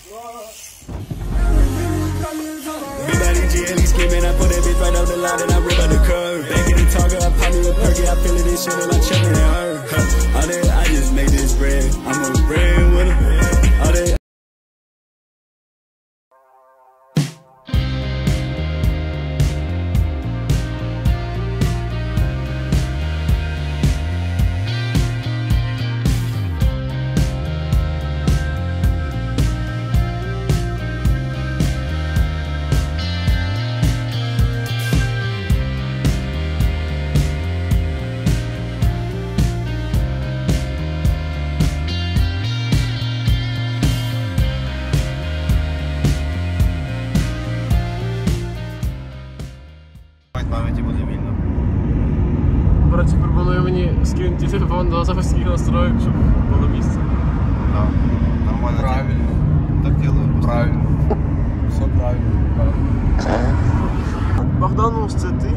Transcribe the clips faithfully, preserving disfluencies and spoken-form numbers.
Scheming, I put that bitch right up the line and I rip on the curve. Back in the target, I pop me with perky, I feel it, this shit and I check it and her. All that, I just make this bread. I'm a bread winner. All that. Пам'яті буде вільно. Братці пропонує мені скинути телефон до заводських настроїк, щоб було місце. Так, нормально. Правильно. Так делаю. Правильно. Все правильно. Богданус, це ти?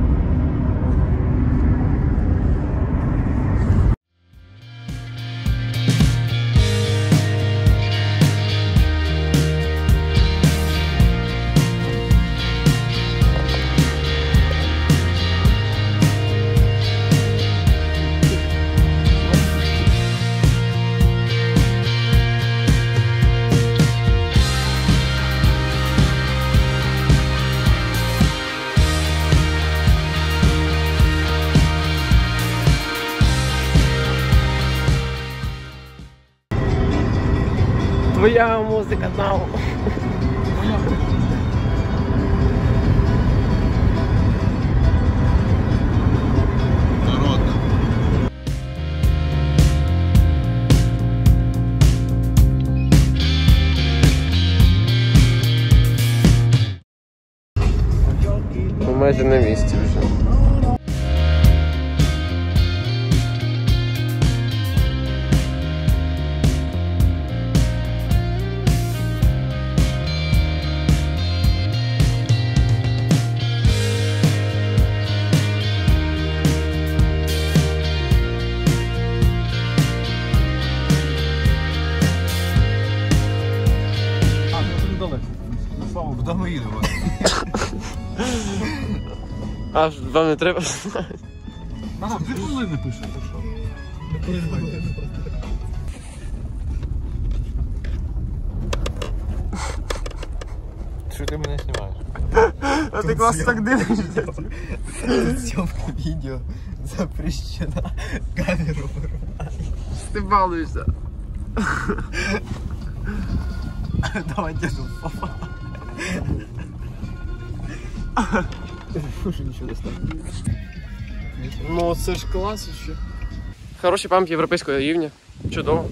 Твоя музика там. Народна. Ми майже на місці вже. Куди ми їдемо? А вам не треба? Мама, дві хвилини пише. Що ти мене знімаєш? А ти класно так дивишся. Зйомка відео запрещена. Камеру вирубай. Ти балуєшся. Давай держу. Уже нічого не стало. Ну це ж клас ще. Хороші пам'ятки європейського рівня. Чудово.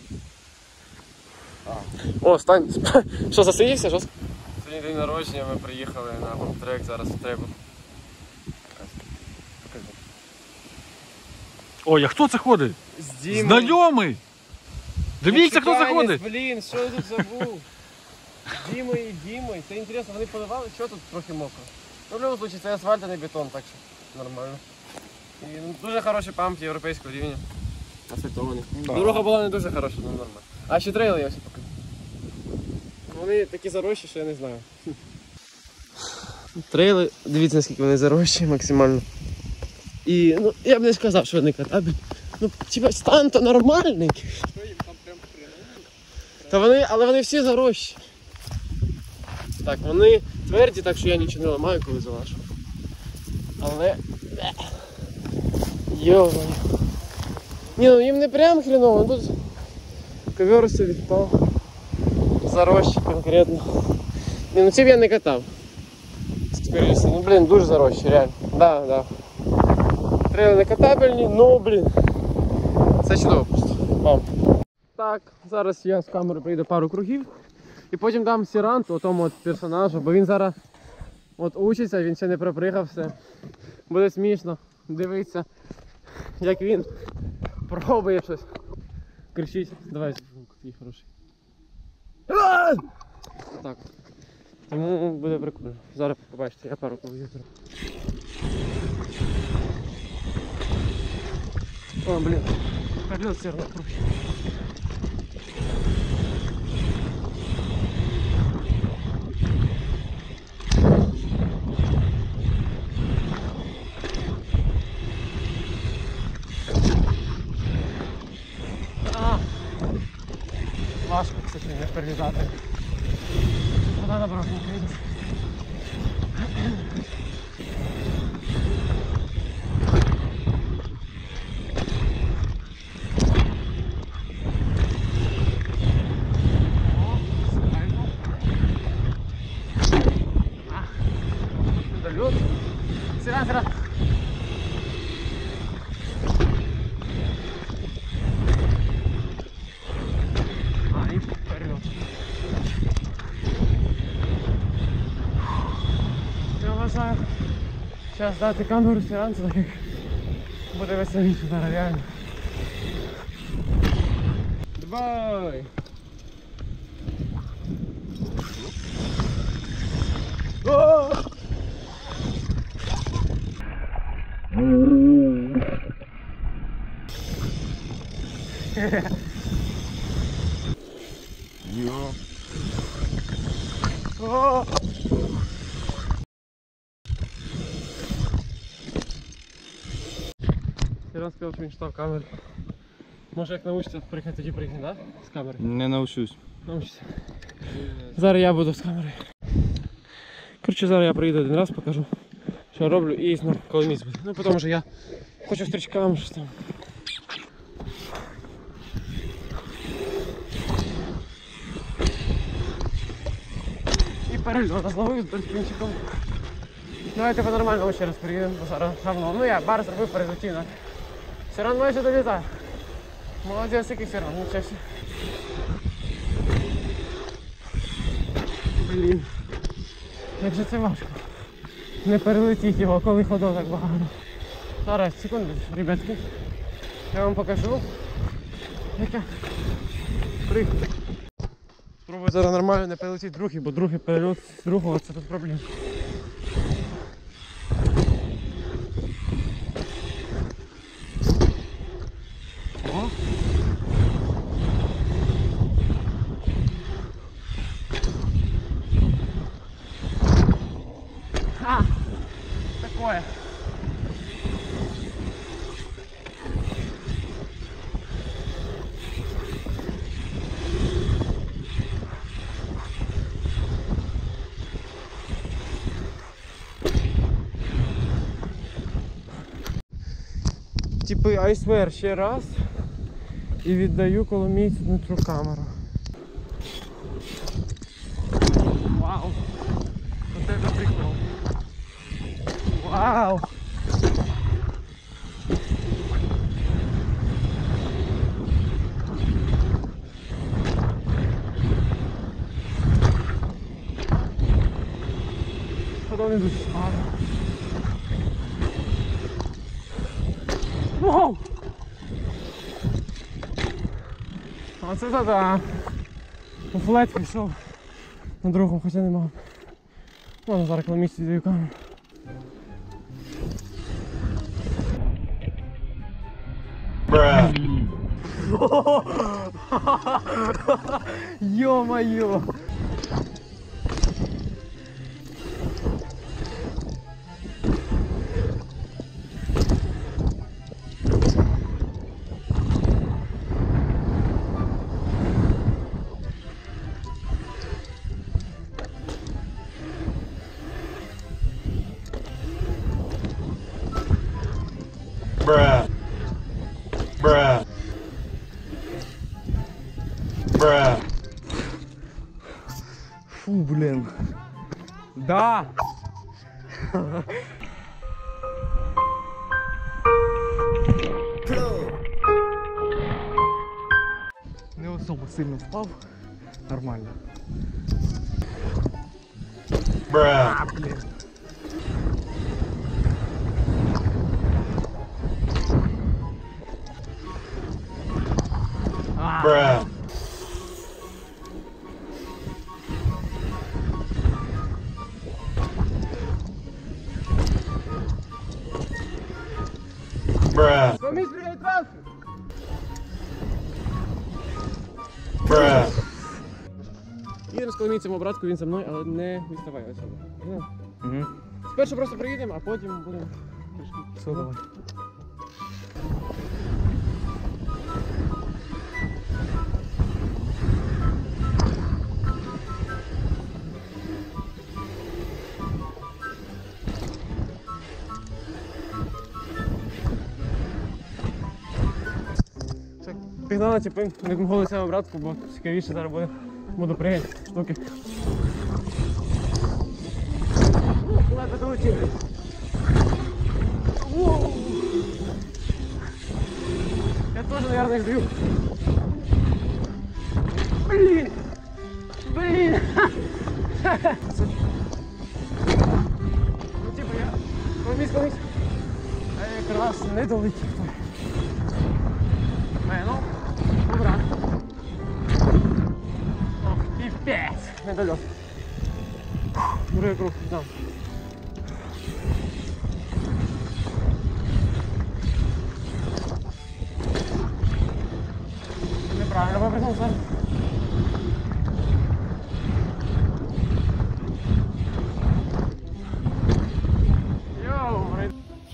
О, стань. Що, засидівся? Що? Сьогодні день народження, ми приїхали на бомбтрек, зараз треба. Ой, а хто це ходить? З Дімою. Знайомий! Дивіться, хто це Чеканець, ходить! Блін, що я тут забув? З Дімою і Дімою. Це інтересно, вони подавали, що тут трохи мокро. Ну, в будь-якому випадку, це асфальт, а не бетон, так що нормально. І, ну, дуже хороші пам'ятки європейського рівня. Асфальтовані. Да. Дорога була не дуже хороша, але нормально. А ще трейли я ось покажу. Вони такі зарощі, що я не знаю. Трейли, дивіться, наскільки вони зарощі максимально. І, ну, я б не сказав, що вони катабельні. Ну, типа, стан то нормальний. Що їм там прям хреново? Та вони, але вони всі зарощі. Так, вони тверді, так що я нічого не ламаю, коли залашу. Але... Йо-моє. Ні, ну їм не прям хреново, тут ковер все відпав. Зарощі конкретно. Ні, ну ці б я не катав. Тепер, ну блін, дуже зарощі, реально. Да, да. Трейли не катабельні, ну блін. Це чудово просто. Мам. Так, зараз я з камери прийду пару кругів. І потім дам сіранту тому от персонажу, бо він зараз от учиться, він ще не пропригав все. Буде смішно дивитися, як він пробує щось. Кричить. Давай, такий хороший. Так. Тому буде прикольно. Зараз побачите, я пару кругів. О, блін. Подлет все равно круг. важко, кстати, не перелітати. Вода на дорогу не прийде. Дольот. Сиран, сиран. А, і перельот. Я вважаю, зараз дати камеру сиранцю, так як буде веселіше зараз, реально. Давай! О! Йо. О! Сиран сказав, що він читав камеру. Може як научиться приїхати, тоді приїхати, да? З камери? Не навчусь. Научиться. Зараз я буду з камери. Коротше, зараз я приїду один раз, покажу, що роблю і знову коли місць буде. Ну, тому що я хочу стрічкам щось там. І перельот зловив з дельфінчиком. Давайте по-нормальному ще раз приїдемо, бо зараз равно. Ну я бар зробив перед утінок. Сиран майже долітає. Молодець, який Сиран, нічого себе. Блін. Як же це важко. Не перелетіть його, коли ходов так багато. Зараз, секунду, ребятки. Я вам покажу. Як я приїхав. Спробую зараз нормально не перелетіть другий, бо другий перельот з другого це тут проблема. О! А, такое. Типи I swear ще раз і віддаю коломійцю Дмитру камеру. Вау! Вот это прикол! Вау! Потом идут. Вау! Оце то да. У флет пішов на другому, хоча не мав. Ладно, зараз коли місці віддаю камеру. Ё-моё! Bruh. Bruh. Bruh. Фу, блін. Да! Не особо сильно впав. Нормально. Bruh. А, блін. Bruh. Bruh. Комісь, привіт вас! Bruh. Їдемо з коломійцем обратку, він за мною, але не відставай ось сюди. Ну, Угу. спершу просто приїдемо, а потім будемо трішки. Все, давай. пігнали, типи, не могли це обратку, бо цікавіше зараз буде. Буду пригати штуки. Куда-то долетів. Я тоже, наверное, их бью. Блин! Блин! Ну типа я... Колись, колись. А я якраз не долетів. Е, ну, добра. Ох, піпець! Не дольот. Другий круг, там. Неправильно випрыгнув зараз. Йоу, бред.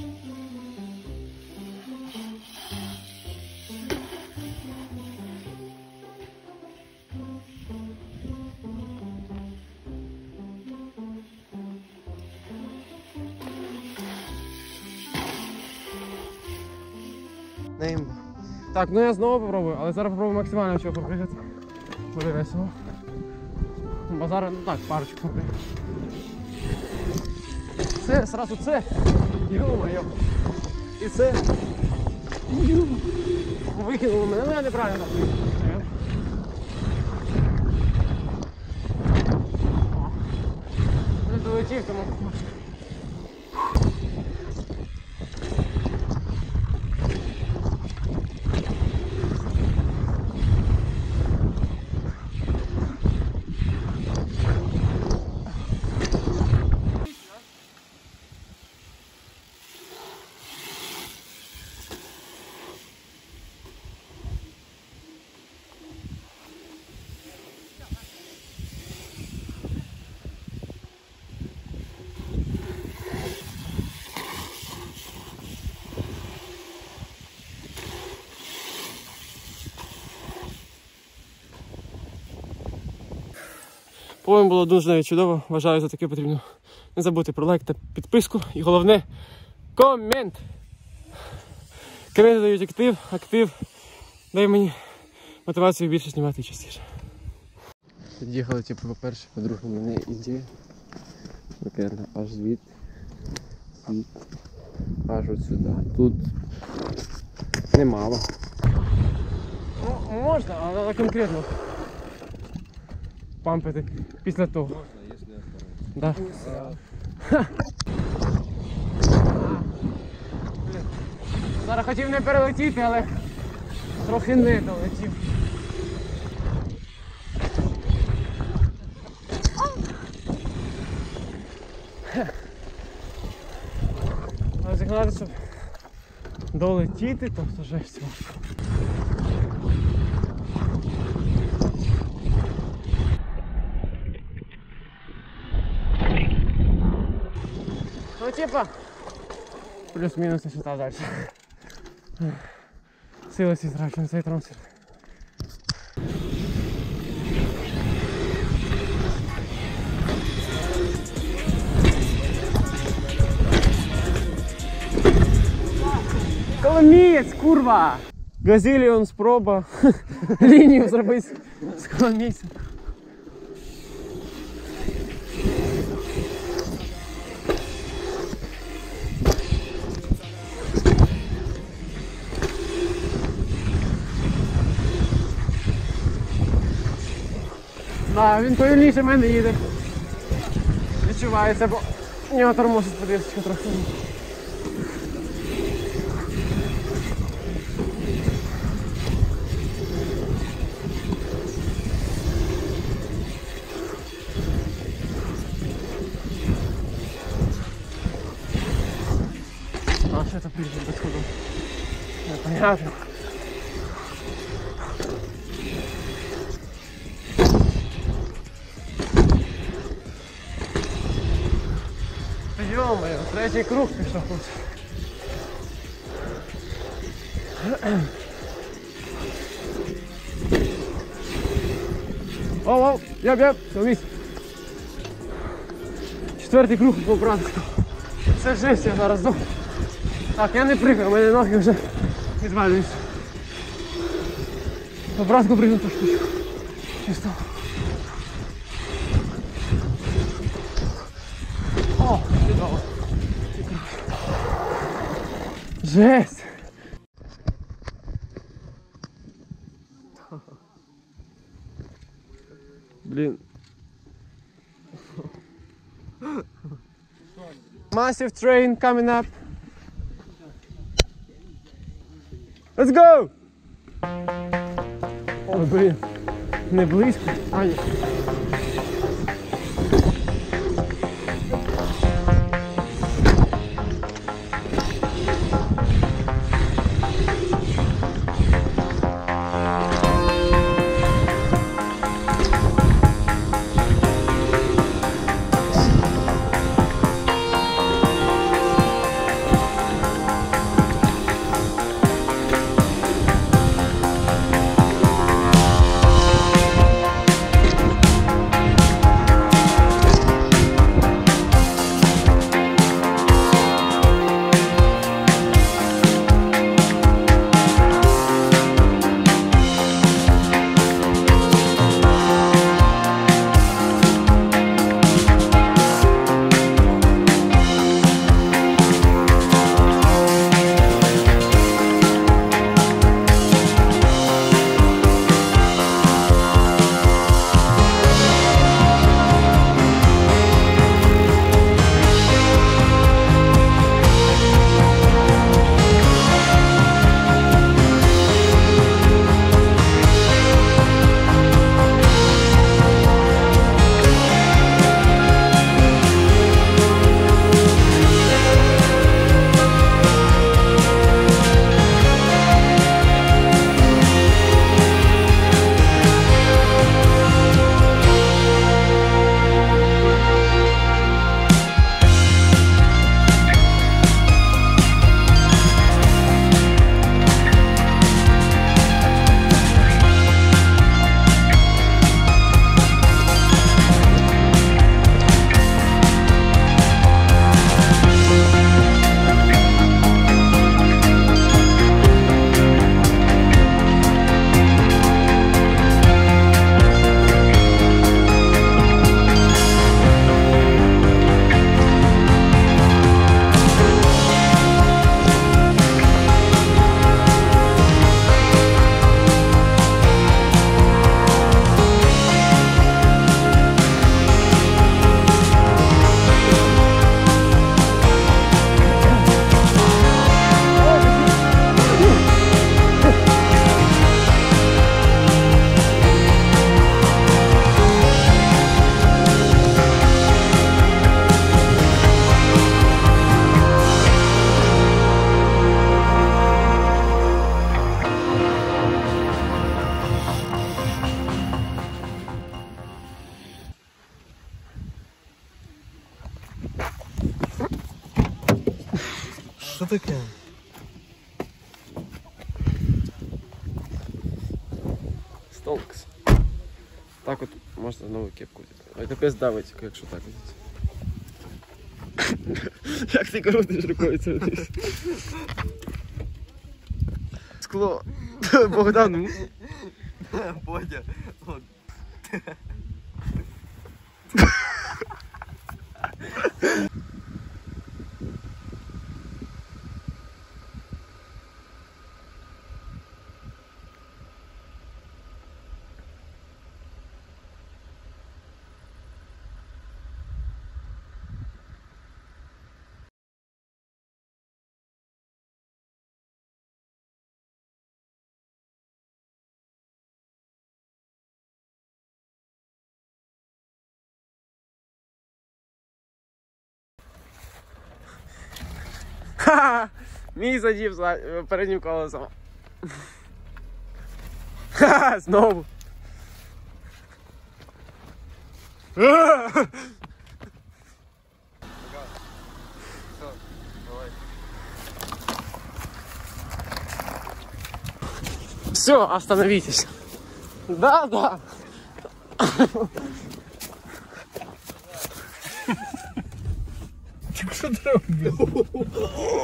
Неймбо. Так, ну я знову попробую, але зараз попробую максимально чого попригати. Буде весело. Бо зараз, ну так, парочку попригати. Це, сразу це. Йо-моє. І це. Викинуло мене, ну я неправильно. Не долетів, тому. По-моєму, було дуже навіть чудово. Вважаю, за таке потрібно не забути про лайк та підписку. І головне – комент! Коменти дають актив, актив дає мені мотивацію більше знімати частіше. Під'їхали, типу, по-перше, по-друге, мене ідея. Напевно, аж звідти, звідти, аж от сюди. Тут немало. Ну, можна, але конкретно пампити після того. Можна, якщо да. Зараз хотів не перелетіти, але трохи не долетів. Розігнати, щоб долетіти, тобто жесть важко. Ну типа, плюс-мінус і сюди далі. Сили всі зрачу на цей трансфер. Коломієць, курва! Газеліон спроба лінію зробити з коломійцем. Да, він повільніше мене їде. Відчувається, бо у нього тормозить подвісочка трохи. А що це прийде без ходу? Непонятно. Ё-моё, третій круг пішов тут. Оу, оу, яб, яб, совісь. Четвертий круг по братську. Це жесть, я зараз здох. Так, я не пригаю, у мене ноги вже відвалюються. Обратно прыгну эту штучку. Чисто. О, кидало. Жесть! Блин. Massive train coming up. Let's go! Ой, блін, не близько. А, ні. Що таке? Столкс. Так от можна нову кепку взяти. Ой, капець давить, якщо так взяти. Як ти крутиш рукою це вниз? Скло. Богдан. Бодя. Ха-ха! Мій задів за переднім колесом. Ха-ха! Знову. Все, остановитесь. Да, да. Що ти робиш?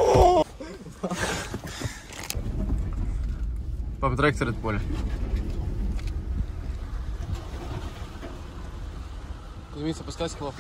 Пап, трек серед поля. Кузьміця, пускай скло.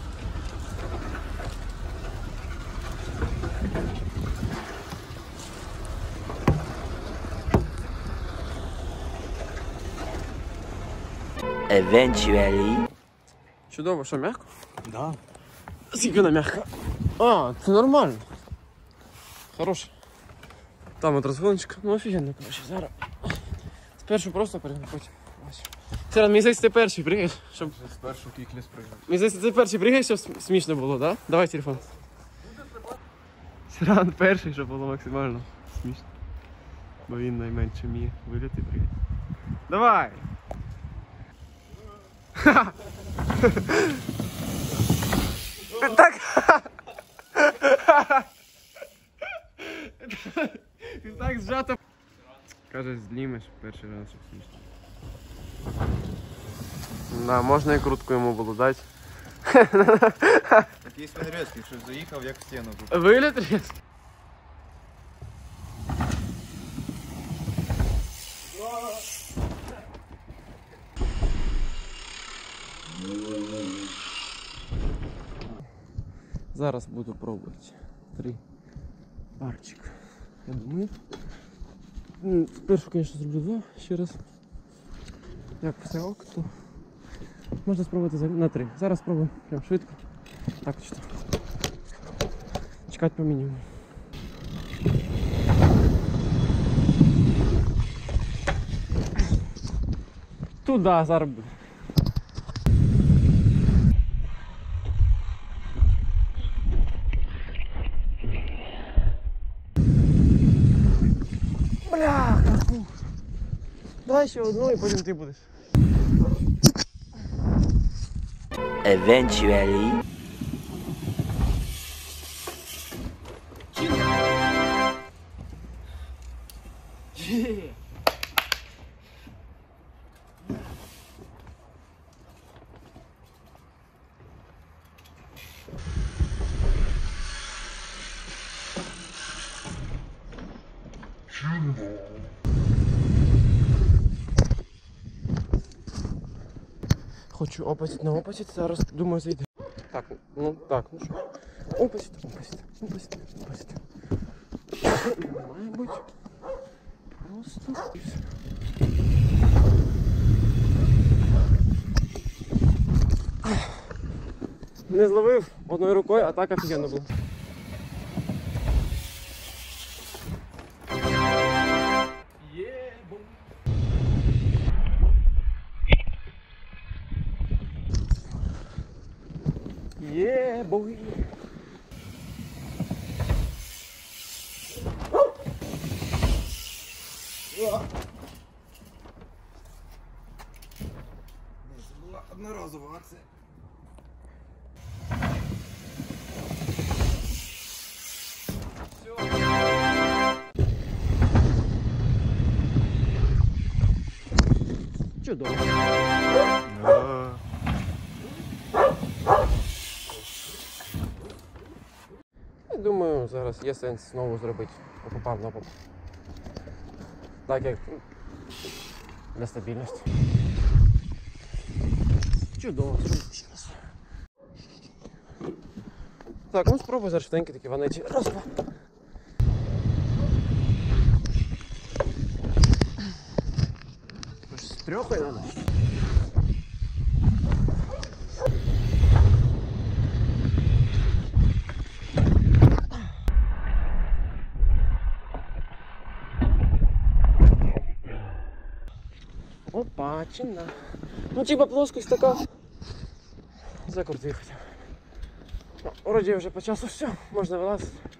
Eventually. Чудово, що м'яко? Да. Скільки вона м'яка? А, це нормально. Хороше. Там от розгончик. Ну офігенно, коротше, зараз. Спершу просто пригну, потім. Сера, мені здається, ти перший пригаєш, щоб... Спершу кіклі спригнув. Мені здається, ти перший пригаєш, щоб смішно було, да? Давай телефон. Сиран перший, щоб було максимально смішно. Бо він найменше вміє виліти пригати. Давай! Так! Ти так зжато. Каже, знімеш перший раз, щоб смішно. Да, можна і крутку йому було дати. Такий він різкий, що заїхав як в стіну тут. Виліт різкий. Зараз буду пробувати. Три парчик. Я думаю. М, Спершу, звісно, зроблю два ще раз. Як все ок, то можна спробувати за- на три. Зараз спробую прям швидко. Так що. Чекати по мінімуму. Туда зараз буде. Бляха, фу. Давай ще одну і потім ти будеш. Eventually. Хочу опасить на опасить, зараз думаю зайде. Так, ну так, ну що. Опасить, опасить, опасить, опасить. Має бути. Просто. І все. Не зловив одною рукою, а так офігенно було. Yeah, boy. Це була одноразова акція. Чудово. Я думаю, зараз є сенс знову зробити попав на поп. Так як для стабільності. Чудово, зробимо ще раз. Так, ну спробуй зараз швиденькі такі ванеті. Раз, два. З трьохою треба. Опачина. Ну типа плоскость така. Закрути хоча б. Ну, вроді вже по часу все, можна вилазити.